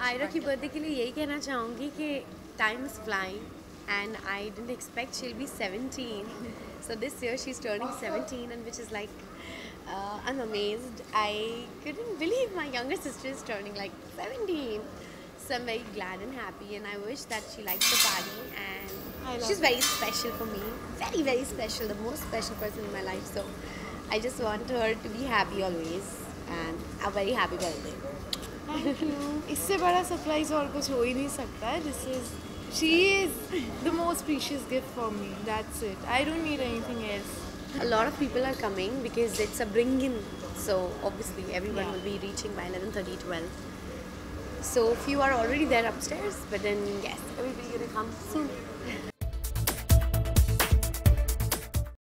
आयरा की बर्थडे के लिए यही कहना चाहूँगी कि time is flying and I didn't expect she'll be 17. So this year she's turning 17 and which is like, I'm amazed. I couldn't believe my younger sister is turning like 17. So I'm very glad and happy and I wish that she likes the party and she's very special for me. Very, very special. The most special person in my life. So I just want her to be happy always and a very happy birthday. Thank you. इससे बड़ा surprise और कुछ हो ही नहीं सकता है। This is she is the most precious gift for me, that's it. I don't need anything else. A lot of people are coming because it's a bring-in. So obviously everyone will be reaching by 11:30, 12. So few are already there upstairs, but then yes, everybody gonna come soon.